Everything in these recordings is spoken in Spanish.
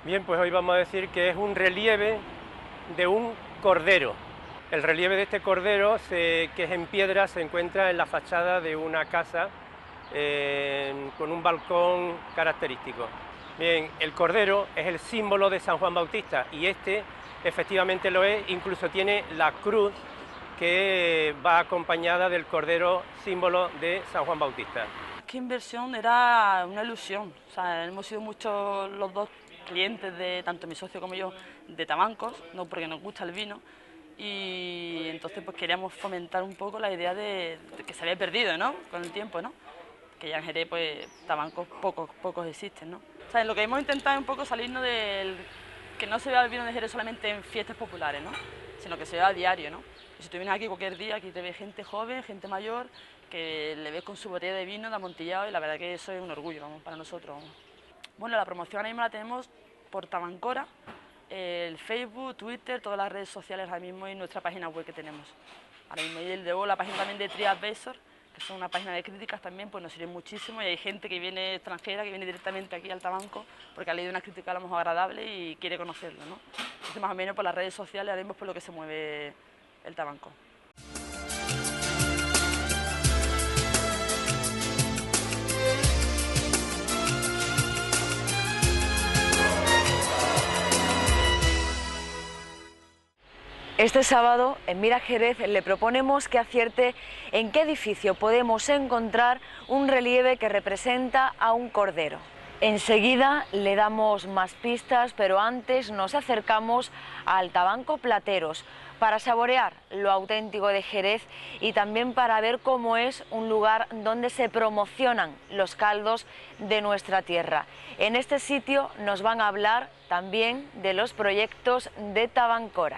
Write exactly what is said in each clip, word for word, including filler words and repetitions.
Bien, pues hoy vamos a decir que es un relieve de un cordero. El relieve de este cordero, se, que es en piedra, se encuentra en la fachada de una casa eh, con un balcón característico. Bien, el cordero es el símbolo de San Juan Bautista y este efectivamente lo es, incluso tiene la cruz que va acompañada del cordero, símbolo de San Juan Bautista. ¿Qué inversión? Era una ilusión. O sea, hemos sido muchos los dos clientes, de tanto mi socio como yo, de Tabancos, no porque nos gusta el vino, y entonces pues queríamos fomentar un poco la idea de, de que se había perdido, ¿no?, con el tiempo, ¿no?, que ya en Jerez pues Tabancos pocos, pocos existen, ¿no? O sea, lo que hemos intentado es un poco salirnos del que no se vea el vino de Jerez solamente en fiestas populares, ¿no?, sino que se vea a diario, ¿no? Y si tú vienes aquí cualquier día, aquí te ve gente joven, gente mayor, que le ves con su botella de vino de amontillado, y la verdad que eso es un orgullo, vamos, para nosotros, vamos. Bueno, la promoción ahora mismo la tenemos por Tabancora, el Facebook, Twitter, todas las redes sociales ahora mismo y nuestra página web que tenemos. Ahora mismo, y el de la página también de TriAdvisor, que son una página de críticas también, pues nos sirve muchísimo, y hay gente que viene extranjera, que viene directamente aquí al Tabanco, porque ha leído una crítica a lo mejor agradable y quiere conocerlo, ¿no? Entonces, más o menos por las redes sociales ahora mismo es por lo que se mueve el Tabanco. Este sábado, en Mira Jerez, le proponemos que acierte en qué edificio podemos encontrar un relieve que representa a un cordero. Enseguida le damos más pistas, pero antes nos acercamos al Tabanco Plateros para saborear lo auténtico de Jerez y también para ver cómo es un lugar donde se promocionan los caldos de nuestra tierra. En este sitio nos van a hablar también de los proyectos de Tabancora.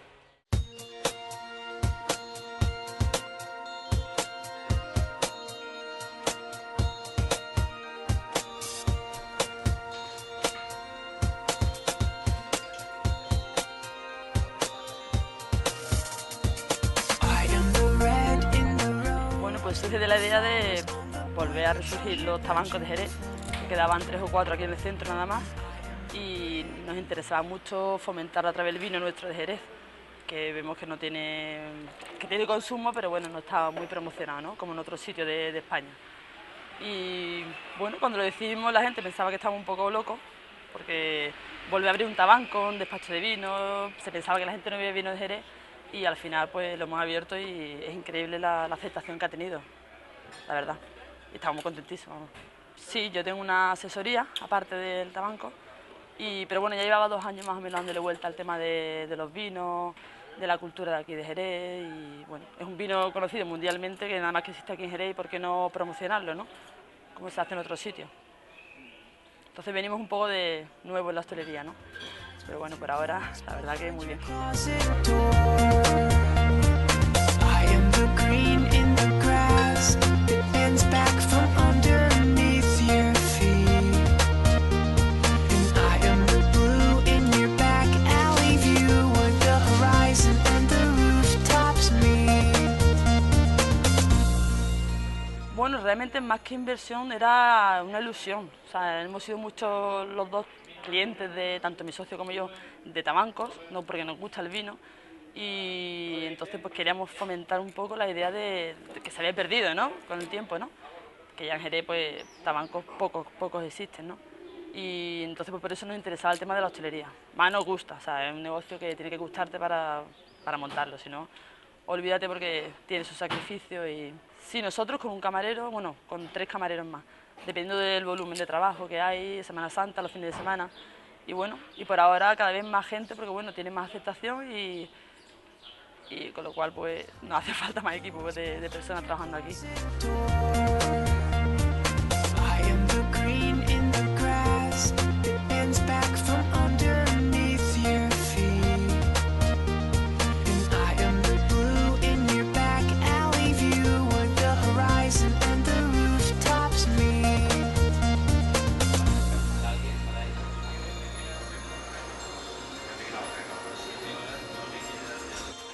Pues surge de la idea de volver a resurgir los tabancos de Jerez, que quedaban tres o cuatro aquí en el centro nada más, y nos interesaba mucho fomentar a través del vino nuestro de Jerez, que vemos que no tiene, que tiene consumo, pero bueno, no está muy promocionado, ¿no?, como en otros sitios de, de España. Y bueno, cuando lo decidimos la gente pensaba que estábamos un poco locos, porque volver a abrir un tabanco, un despacho de vino, se pensaba que la gente no bebía vino de Jerez, y al final pues lo hemos abierto y es increíble la, la aceptación que ha tenido, la verdad, y estamos muy contentísimos. Sí, yo tengo una asesoría aparte del tabanco, y, pero bueno, ya llevaba dos años más o menos dándole vuelta al tema de, de los vinos, de la cultura de aquí de Jerez, y bueno, es un vino conocido mundialmente que nada más que existe aquí en Jerez, y por qué no promocionarlo, ¿no?, como se hace en otros sitios. Entonces venimos un poco de nuevo en la hostelería, ¿no?, pero bueno, por ahora la verdad que muy bien. Bueno, realmente más que inversión era una ilusión. O sea, hemos sido muchos los dos clientes, de tanto mi socio como yo, de Tabancos, no porque nos gusta el vino, y entonces pues queríamos fomentar un poco la idea de, de que se había perdido, ¿no?, con el tiempo, ¿no?, que ya en Jerez pues Tabancos pocos, pocos existen, ¿no?, y entonces pues por eso nos interesaba el tema de la hostelería. Más nos gusta, o sea, es un negocio que tiene que gustarte para, para montarlo, si no, olvídate, porque tiene su sacrificio. Y sí, nosotros con un camarero, bueno, con tres camareros más, dependiendo del volumen de trabajo que hay, Semana Santa, los fines de semana, y bueno, y por ahora cada vez más gente, porque bueno, tiene más aceptación, y, y con lo cual pues nos hace falta más equipo de, de personas trabajando aquí.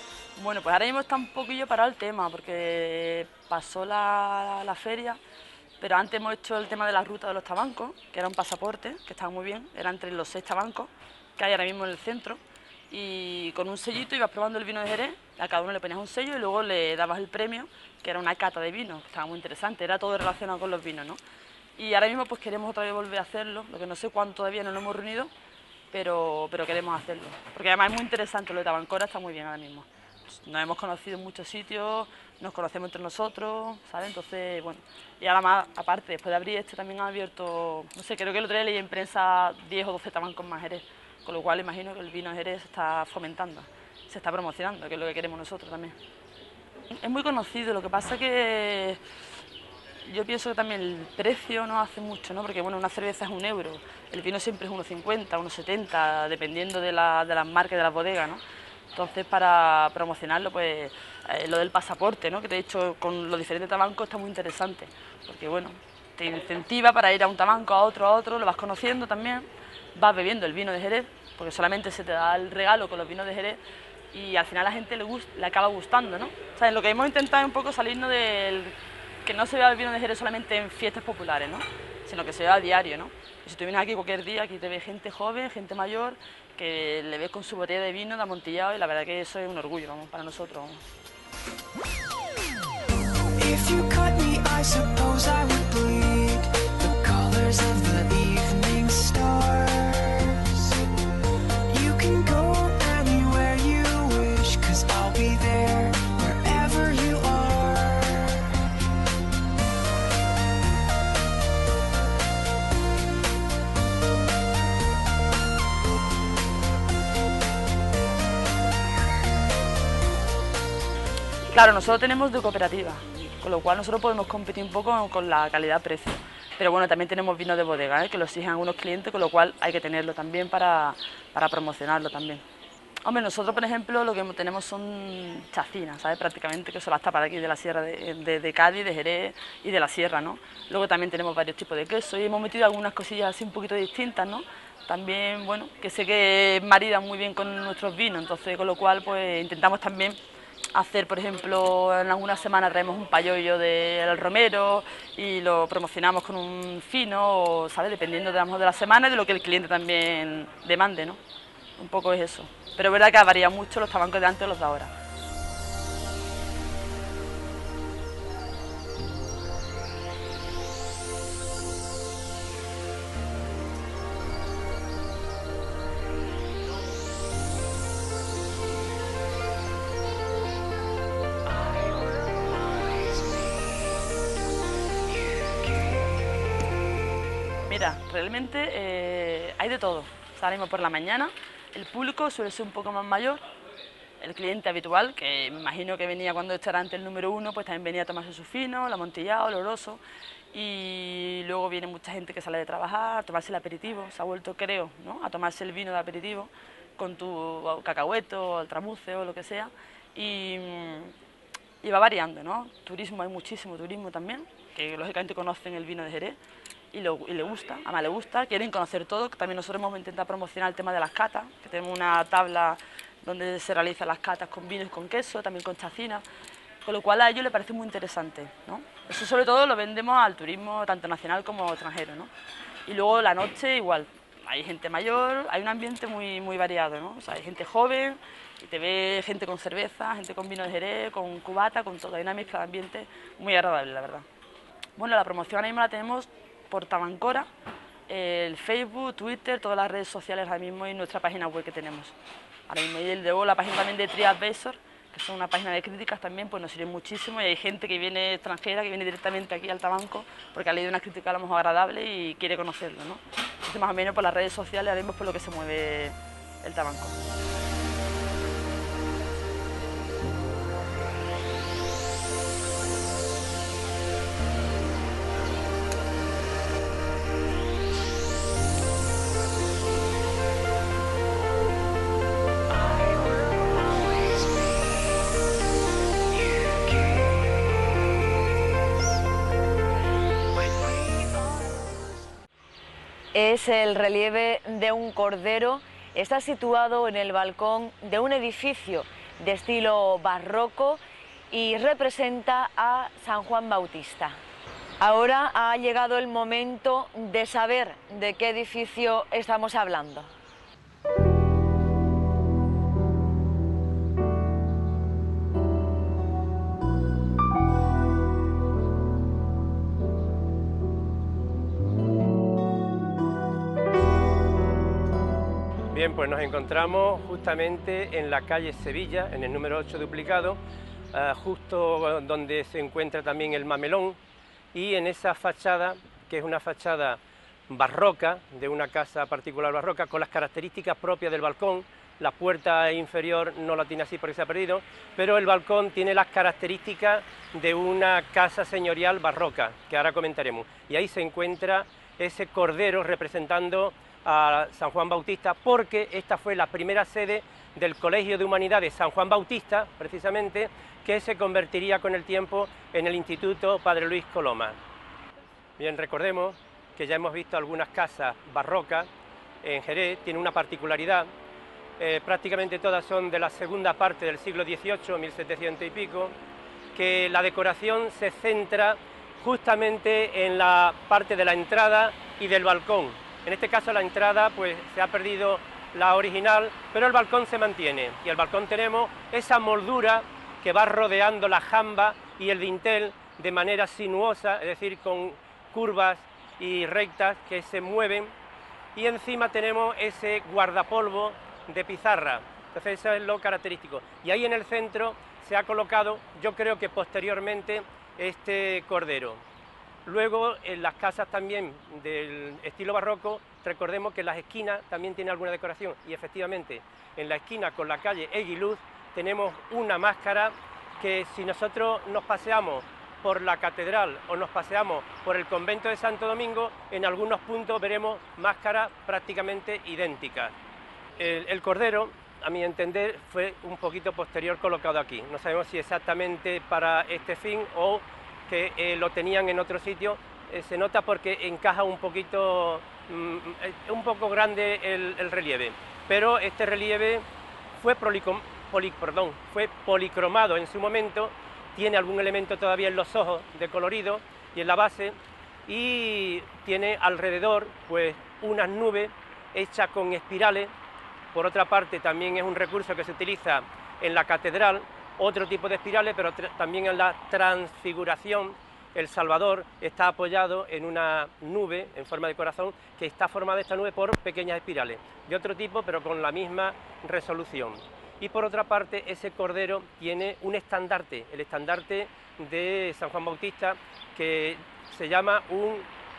Bueno, pues ahora mismo está un poquillo parado el tema, porque pasó la, la feria pero antes hemos hecho el tema de la ruta de los tabancos, que era un pasaporte, que estaba muy bien, era entre los seis tabancos que hay ahora mismo en el centro, y con un sellito ibas probando el vino de Jerez, a cada uno le ponías un sello y luego le dabas el premio, que era una cata de vino, que estaba muy interesante, era todo relacionado con los vinos, ¿no? Y ahora mismo pues queremos otra vez volver a hacerlo, lo que no sé cuánto todavía no lo hemos reunido, pero, pero queremos hacerlo, porque además es muy interesante, lo de Tabancora está muy bien ahora mismo. Nos hemos conocido en muchos sitios, nos conocemos entre nosotros, ¿sabes? Entonces, bueno, y ahora más, aparte, después de abrir este también ha abierto, no sé, creo que el otro día leí en prensa diez o doce tabancos más Jerez, con lo cual imagino que el vino de Jerez se está fomentando, se está promocionando, que es lo que queremos nosotros también. Es muy conocido, lo que pasa que yo pienso que también el precio no hace mucho, ¿no? Porque bueno, una cerveza es un euro, el vino siempre es uno cincuenta, uno setenta, dependiendo de, la, de las marcas y de las bodegas, ¿no? Entonces, para promocionarlo, pues eh, lo del pasaporte, ¿no? Que de hecho con los diferentes tabancos está muy interesante, porque bueno, te incentiva para ir a un tabanco, a otro, a otro, lo vas conociendo también, vas bebiendo el vino de Jerez, porque solamente se te da el regalo con los vinos de Jerez, y al final a la gente le, gusta, le acaba gustando, ¿no? O sea, lo que hemos intentado es un poco salirnos del que no se vea el vino de Jerez solamente en fiestas populares, ¿no? Sino que se vea a diario, ¿no? Y si tú vienes aquí cualquier día, aquí te ves gente joven, gente mayor, que le ves con su botella de vino de amontillado, y la verdad que eso es un orgullo, vamos, para nosotros, vamos. If you cut me, I suppose I would bleed the colors of the evening stars. You can go anywhere you wish, 'cause I'll be there wherever you are. Claro, nosotros tenemos de cooperativa, con lo cual nosotros podemos competir un poco con la calidad-precio. Pero bueno, también tenemos vino de bodega, ¿eh? Que lo exigen algunos clientes, con lo cual hay que tenerlo también para, para promocionarlo también. Hombre, nosotros, por ejemplo, lo que tenemos son chacinas, ¿sabes? Prácticamente, que son las tapas de aquí de la sierra de, de, de Cádiz, de Jerez y de la sierra, ¿no? Luego también tenemos varios tipos de queso y hemos metido algunas cosillas así un poquito distintas, ¿no? También, bueno, que sé que maridan muy bien con nuestros vinos, entonces con lo cual pues intentamos también hacer, por ejemplo, en algunas semanas traemos un payollo del romero y lo promocionamos con un fino, ¿sabes? Dependiendo de, de la semana y de lo que el cliente también demande, ¿no? Un poco es eso. Pero es verdad que varía mucho los tabancos de antes y los de ahora. Mira, realmente eh, hay de todo. Salimos por la mañana, el público suele ser un poco más mayor, el cliente habitual, que me imagino que venía cuando este era antes el número uno, pues también venía a tomarse su fino, el amontillado, el oroso, y luego viene mucha gente que sale de trabajar, a tomarse el aperitivo, se ha vuelto, creo, ¿no? A tomarse el vino de aperitivo con tu cacahueto, el tramuce o lo que sea, y, y va variando, ¿no? Turismo, hay muchísimo turismo también, que lógicamente conocen el vino de Jerez, Y, lo, y le gusta, además le gusta, quieren conocer todo. También nosotros hemos intentado promocionar el tema de las catas, que tenemos una tabla donde se realizan las catas con vino y con queso, también con chacinas, con lo cual a ellos les parece muy interesante, ¿no? Eso sobre todo lo vendemos al turismo tanto nacional como extranjero, ¿no? Y luego la noche igual, hay gente mayor, hay un ambiente muy, muy variado, ¿no? O sea, hay gente joven, y te ve gente con cerveza, gente con vino de Jerez, con cubata, con todo, hay una mezcla de ambiente muy agradable, la verdad. Bueno, la promoción ahora mismo la tenemos por Tabancora, el Facebook, Twitter, todas las redes sociales ahora mismo y nuestra página web que tenemos. Ahora mismo, y luego la página también de TripAdvisor, que son una página de críticas también, pues nos sirve muchísimo y hay gente que viene extranjera, que viene directamente aquí al Tabanco, porque ha leído una crítica a lo mejor agradable y quiere conocerlo, ¿no? Entonces más o menos por las redes sociales ahora mismo es por lo que se mueve el Tabanco. Es el relieve de un cordero, está situado en el balcón de un edificio de estilo barroco y representa a San Juan Bautista. Ahora ha llegado el momento de saber de qué edificio estamos hablando. Bien, pues nos encontramos justamente en la calle Sevilla, en el número ocho duplicado, uh, justo donde se encuentra también el Mamelón, y en esa fachada, que es una fachada barroca, de una casa particular barroca, con las características propias del balcón. La puerta inferior no la tiene así porque se ha perdido, pero el balcón tiene las características de una casa señorial barroca, que ahora comentaremos. Y ahí se encuentra ese cordero representando a San Juan Bautista, porque esta fue la primera sede del Colegio de Humanidades San Juan Bautista, precisamente, que se convertiría con el tiempo en el Instituto Padre Luis Coloma. Bien, recordemos que ya hemos visto algunas casas barrocas en Jerez. Tiene una particularidad, eh, prácticamente todas son de la segunda parte del siglo dieciocho, mil setecientos y pico, que la decoración se centra justamente en la parte de la entrada y del balcón. En este caso la entrada pues se ha perdido la original, pero el balcón se mantiene, y el balcón tenemos esa moldura que va rodeando la jamba y el dintel de manera sinuosa, es decir, con curvas y rectas que se mueven, y encima tenemos ese guardapolvo de pizarra. Entonces eso es lo característico, y ahí en el centro se ha colocado, yo creo que posteriormente, este cordero. Luego, en las casas también del estilo barroco, recordemos que en las esquinas también tiene alguna decoración, y efectivamente, en la esquina con la calle Eguiluz tenemos una máscara que, si nosotros nos paseamos por la catedral o nos paseamos por el convento de Santo Domingo, en algunos puntos veremos máscaras prácticamente idénticas. El, el cordero, a mi entender, fue un poquito posterior colocado aquí. No sabemos si exactamente para este fin o que eh, lo tenían en otro sitio. Eh, se nota porque encaja un poquito, mm, un poco grande el, el relieve, pero este relieve fue, prolicom, poli, perdón, fue policromado en su momento, tiene algún elemento todavía en los ojos de colorido y en la base, y tiene alrededor pues unas nubes hechas con espirales. Por otra parte, también es un recurso que se utiliza en la catedral, otro tipo de espirales, pero también en la transfiguración. El Salvador está apoyado en una nube en forma de corazón, que está formada esta nube por pequeñas espirales, de otro tipo, pero con la misma resolución. Y por otra parte, ese cordero tiene un estandarte, el estandarte de San Juan Bautista, que se llama un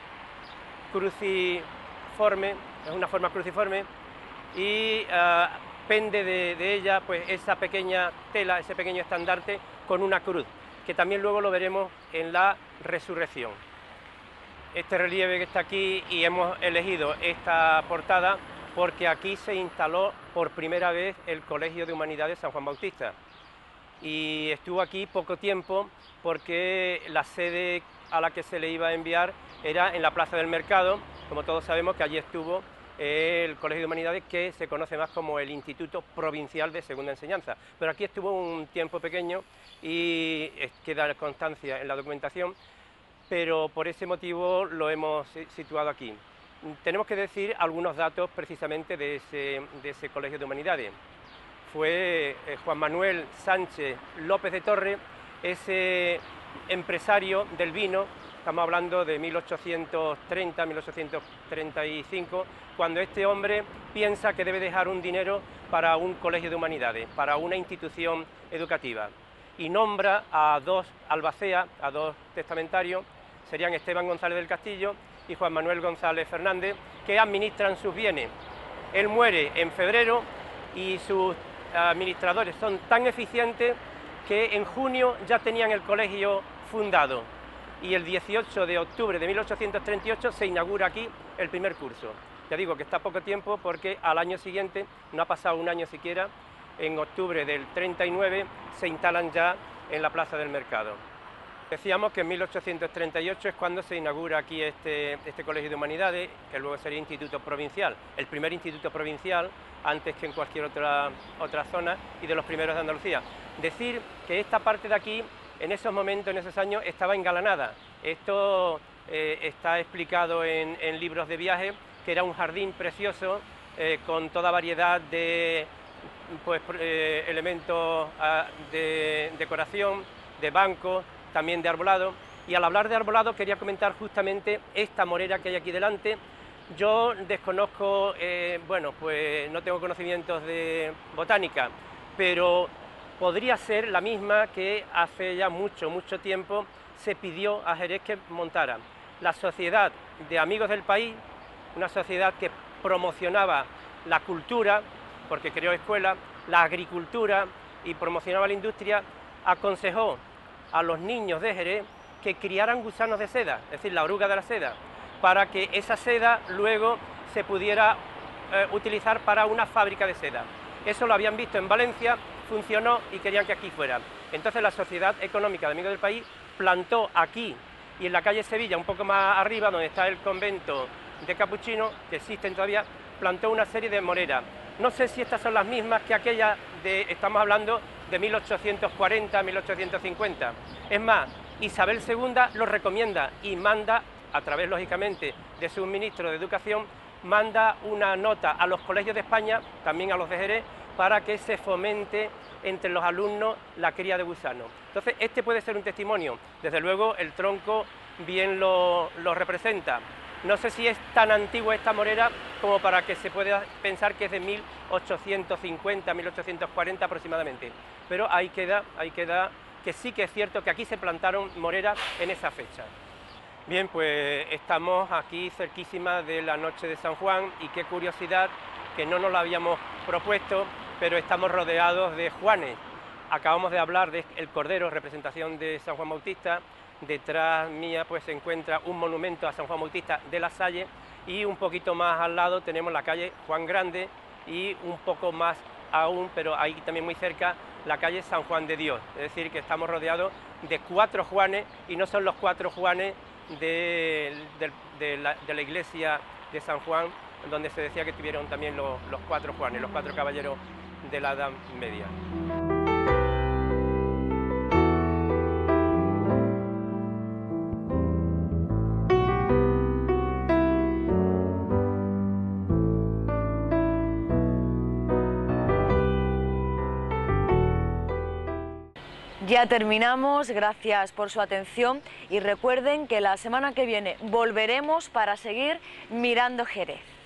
cruciforme, es una forma cruciforme, y uh, pende de, de ella pues esa pequeña tela, ese pequeño estandarte con una cruz, que también luego lo veremos en la resurrección. Este relieve que está aquí, y hemos elegido esta portada porque aquí se instaló por primera vez el Colegio de Humanidades San Juan Bautista, y estuvo aquí poco tiempo porque la sede a la que se le iba a enviar era en la Plaza del Mercado. Como todos sabemos, que allí estuvo el Colegio de Humanidades, que se conoce más como el Instituto Provincial de Segunda Enseñanza, pero aquí estuvo un tiempo pequeño y queda constancia en la documentación, pero por ese motivo lo hemos situado aquí. Tenemos que decir algunos datos precisamente de ese, de ese Colegio de Humanidades. Fue eh, Juan Manuel Sánchez López de Torre, ese empresario del vino. Estamos hablando de mil ochocientos treinta, mil ochocientos treinta y cinco, cuando este hombre piensa que debe dejar un dinero para un colegio de humanidades, para una institución educativa, y nombra a dos albaceas, a dos testamentarios, serían Esteban González del Castillo y Juan Manuel González Fernández, que administran sus bienes. Él muere en febrero y sus administradores son tan eficientes que en junio ya tenían el colegio fundado, y el dieciocho de octubre de mil ochocientos treinta y ocho se inaugura aquí el primer curso. Ya digo que está poco tiempo porque al año siguiente, no ha pasado un año siquiera, en octubre del treinta y nueve se instalan ya en la Plaza del Mercado. Decíamos que en mil ochocientos treinta y ocho es cuando se inaugura aquí este, este Colegio de Humanidades, que luego sería Instituto Provincial, el primer instituto provincial antes que en cualquier otra, otra zona, y de los primeros de Andalucía. Decir que esta parte de aquí en esos momentos, en esos años, estaba engalanada. Esto eh, está explicado en, en libros de viaje, que era un jardín precioso, eh, con toda variedad de pues, eh, elementos ah, de decoración, de bancos, también de arbolado. Y al hablar de arbolado quería comentar justamente esta morera que hay aquí delante. Yo desconozco, eh, bueno, pues no tengo conocimientos de botánica, pero podría ser la misma que hace ya mucho, mucho tiempo se pidió a Jerez que montara. La Sociedad de Amigos del País, una sociedad que promocionaba la cultura, porque creó escuelas, la agricultura y promocionaba la industria, aconsejó a los niños de Jerez que criaran gusanos de seda, es decir, la oruga de la seda, para que esa seda luego se pudiera eh, utilizar para una fábrica de seda. Eso lo habían visto en Valencia, funcionó y querían que aquí fuera. Entonces la Sociedad Económica de Amigos del País plantó aquí y en la calle Sevilla, un poco más arriba, donde está el convento de Capuchinos, que existen todavía, plantó una serie de moreras. No sé si estas son las mismas que aquellas de, estamos hablando de mil ochocientos cuarenta, mil ochocientos cincuenta. Es más, Isabel segunda lo recomienda y manda, a través lógicamente de su ministro de Educación, manda una nota a los colegios de España, también a los de Jerez, para que se fomente entre los alumnos la cría de gusanos. Entonces, este puede ser un testimonio. Desde luego, el tronco bien lo, lo representa. No sé si es tan antigua esta morera como para que se pueda pensar que es de mil ochocientos cincuenta, mil ochocientos cuarenta aproximadamente. Pero ahí queda, ahí queda que sí que es cierto que aquí se plantaron moreras en esa fecha. Bien, pues estamos aquí cerquísima de la noche de San Juan y qué curiosidad que no nos lo habíamos propuesto, pero estamos rodeados de Juanes. Acabamos de hablar del Cordero, representación de San Juan Bautista. Detrás mía pues se encuentra un monumento a San Juan Bautista de la Salle y un poquito más al lado tenemos la calle Juan Grande y un poco más aún, pero ahí también muy cerca, la calle San Juan de Dios. Es decir, que estamos rodeados de cuatro Juanes y no son los cuatro Juanes de, de, de, la, de la iglesia de San Juan, donde se decía que tuvieron también los, los cuatro Juanes, los cuatro caballeros de la Edad Media. Ya terminamos, gracias por su atención y recuerden que la semana que viene volveremos para seguir mirando Jerez.